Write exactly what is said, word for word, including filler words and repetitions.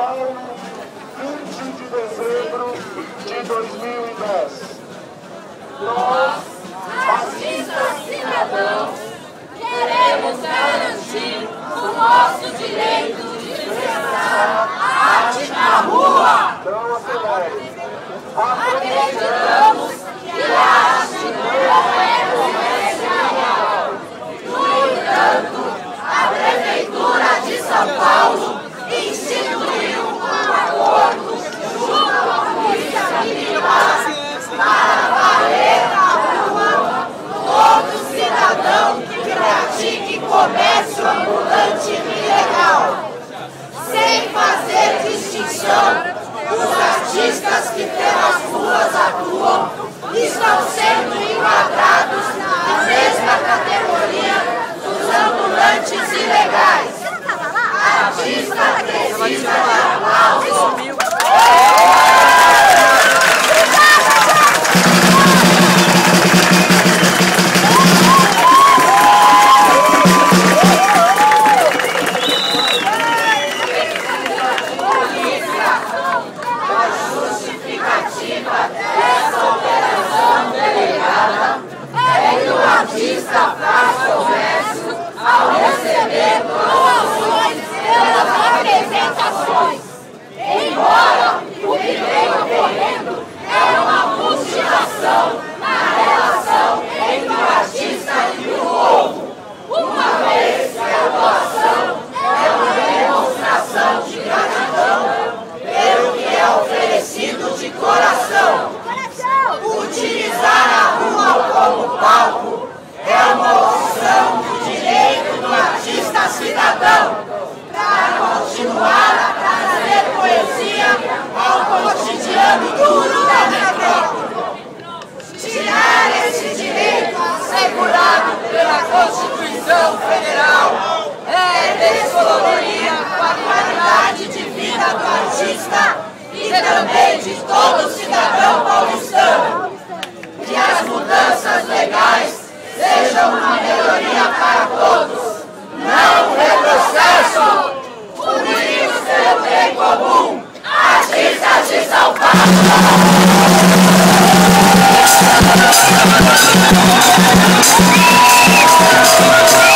Paulo, vinte de dezembro de dois mil e dez. Nós, artistas cidadãos, queremos garantir o nosso direito de expressar arte na rua. Não acelere. Acreditamos que a arte não é comercial. No entanto, a Prefeitura de São Paulo instituiu um acordo junto à Polícia Militar para varrer na rua todo cidadão que pratique comércio ambulante ilegal, sem fazer distinção. Os artistas que pelas ruas atuam estão sendo enquadrados na mesma categoria dos ambulantes ilegais. Artista precisa de aplauso. O artista faz comércio ao receber promoções pelas apresentações. Embora o que vem ocorrendo é uma mutilação na relação entre o artista e o povo, uma vez que a doação é uma demonstração de gratidão pelo que é oferecido de coração. Utilizar a rua como palco é uma opção do direito do artista cidadão para continuar a trazer poesia ao cotidiano duro da metrópole. Tirar esse direito assegurado pela Constituição Federal é descolorir a qualidade de vida do artista e também de todo cidadão paulistano. Que as mudanças legais sejam uma melhoria para todos, não retrocesso. Unidos pelo bem comum, artistas de São Paulo.